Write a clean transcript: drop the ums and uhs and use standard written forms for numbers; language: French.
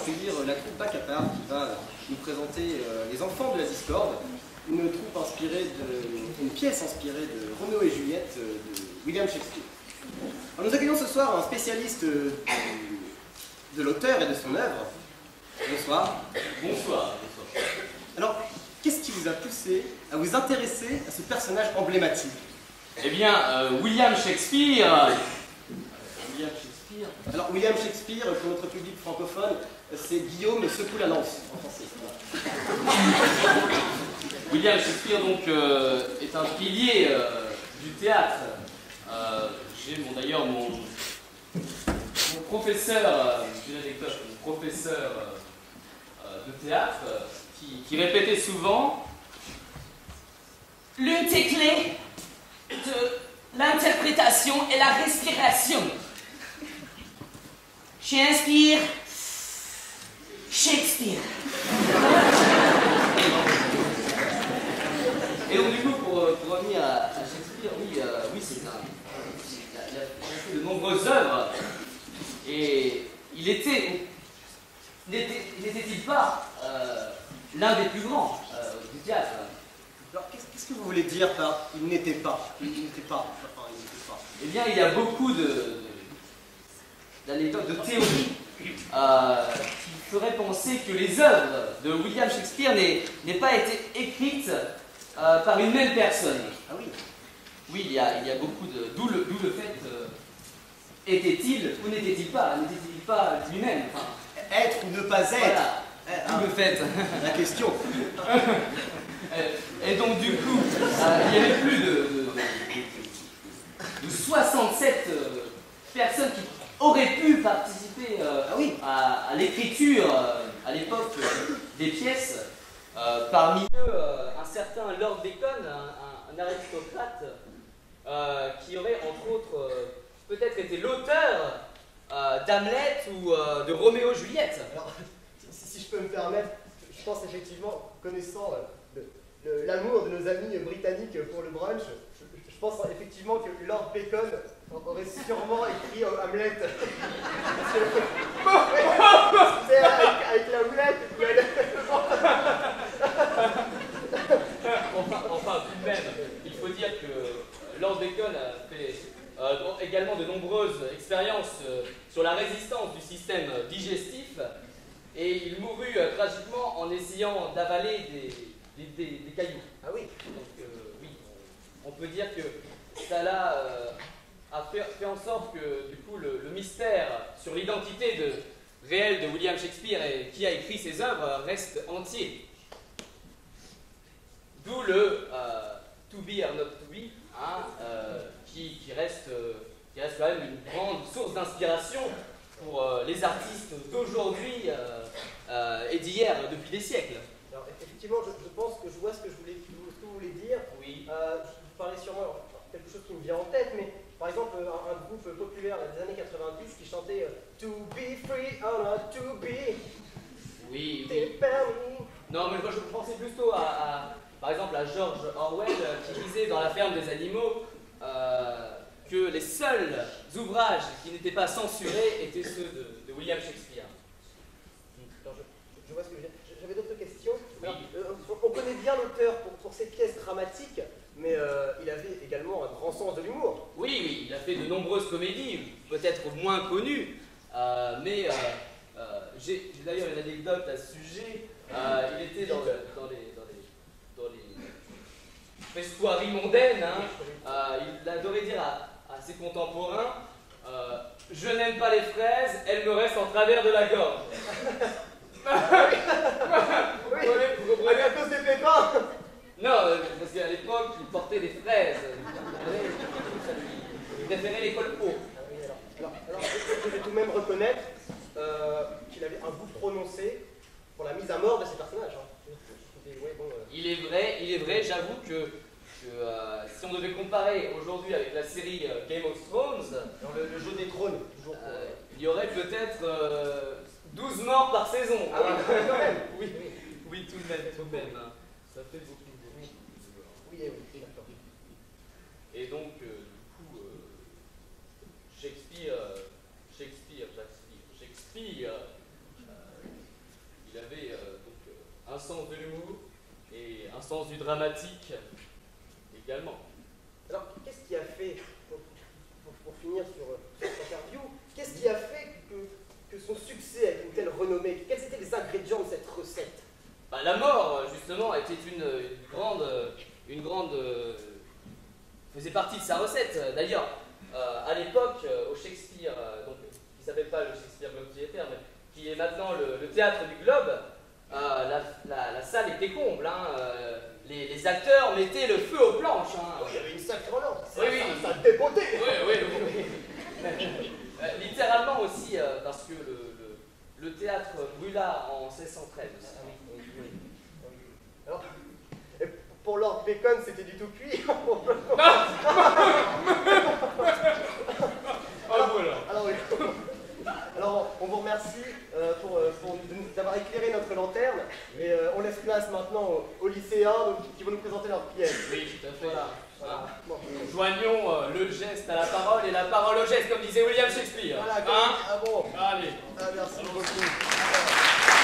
accueillir la troupe Bacapar qui va nous présenter Les Enfants de la Discorde, une pièce inspirée de Roméo et Juliette de William Shakespeare. Alors, nous accueillons ce soir un spécialiste de l'auteur et de son œuvre. Bonsoir. Bonsoir. Alors, qu'est-ce qui vous a poussé à vous intéresser à ce personnage emblématique? Eh bien, William Shakespeare. Alors, William Shakespeare, pour notre public francophone, c'est Guillaume secoue la lance en français. William Shakespeare, donc, est un pilier du théâtre. J'ai d'ailleurs mon professeur, mon professeur de théâtre, qui répétait souvent l'une des clés de l'interprétation et la respiration. J'inspire Shakespeare. Et donc du coup, pour revenir à Shakespeare, oui, c'est ça. Il a fait de nombreuses œuvres. Et n'était-il pas l'un des plus grands du théâtre? Alors, qu'est-ce que vous voulez dire par il n'était pas? Eh bien, il y a beaucoup d'anecdotes, de théories qui feraient penser que les œuvres de William Shakespeare n'aient pas été écrites par une même personne. Ah oui. Oui, il y a beaucoup de... D'où le fait... était-il ou n'était-il pas? N'était-il pas lui-même? Enfin, être ou ne pas être. Voilà. D'où le fait. La question. Et donc du coup, il y avait plus de 67 personnes qui auraient pu participer à l'écriture à l'époque des pièces. Parmi eux, un certain Lord Bacon, un aristocrate, qui aurait entre autres peut-être été l'auteur d'Hamlet ou de Roméo et Juliette. Alors, si je peux me permettre, je pense effectivement, connaissant l'amour de nos amis britanniques pour le brunch, je pense effectivement que Lord Bacon aurait sûrement écrit Hamlet. C'est avec la houlette. Enfin, tout de même, il faut dire que Lord Bacon a fait également de nombreuses expériences sur la résistance du système digestif et il mourut tragiquement en essayant d'avaler des cailloux. Ah oui. Donc oui, on peut dire que ça a fait en sorte que du coup le mystère sur l'identité réelle de William Shakespeare et qui a écrit ses œuvres reste entier. D'où le to be or not to be, hein, qui reste quand même une grande source d'inspiration pour les artistes d'aujourd'hui et d'hier, depuis des siècles. Alors, effectivement, je pense que je vois ce que vous voulez dire. Oui. Je parlais sûrement quelque chose qui me vient en tête, mais par exemple, un groupe populaire des années 90 qui chantait To be free or not to be. Oui. Permis. Non, mais moi je pensais plutôt par exemple à George Orwell qui disait dans La ferme des animaux que les seuls ouvrages qui n'étaient pas censurés étaient ceux de William Shakespeare. Alors, je vois ce que je veux dire. J'avais d'autres questions. Oui. Alors, on connaît bien l'auteur pour ses pièces dramatiques, mais il avait également un grand sens de l'humour. Oui, il a fait de nombreuses comédies, peut-être moins connues, mais j'ai d'ailleurs une anecdote à ce sujet. Il était dans les festoiries mondaines, hein. Il adorait dire à ses contemporains je n'aime pas les fraises, elles me restent en travers de la gorge. Oui, vous comprenez à cause des pépins. Non, parce qu'à l'époque, il portait des fraises. Il préférait les cols hauts. Alors, je vais tout de même reconnaître qu'il avait un goût prononcé pour la mise à mort de ses personnages. Hein. Il est vrai, j'avoue que si on devait comparer aujourd'hui avec la série Game of Thrones, dans le jeu des trônes, toujours. Il y aurait peut-être 12 morts par saison. Ah oui, quand même. Oui, tout de même. Hein. Ça fait beaucoup. Oui, d'accord. Et donc, du coup, Shakespeare sens de l'humour et un sens du dramatique également. Alors, qu'est-ce qui a fait, pour finir sur cette interview, qu'est-ce qui a fait que son succès a une telle renommée? Quels étaient les ingrédients de cette recette? Bah, la mort, justement, était une grande faisait partie de sa recette. D'ailleurs, à l'époque, au Shakespeare, donc, qui ne s'appelle pas le Shakespeare Globe Theatre, mais qui est maintenant le théâtre du Globe, la salle était comble. Hein, les acteurs mettaient le feu aux planches. Hein. Oh, il y avait une sacrée relance. Oui, oui. Ça dépotait. Oui. Littéralement aussi, parce que le théâtre brûla en 1613 aussi. Alors, et pour Lord Bacon, c'était du tout cuit. Alors, on vous remercie d'avoir éclairé notre lanterne. Et on laisse place maintenant aux lycéens qui vont nous présenter leur pièce. Oui, tout à fait. Voilà. Bon. Joignons le geste à la parole et la parole au geste, comme disait William Shakespeare. Voilà, hein? ah bon. Allez. Ah, merci beaucoup.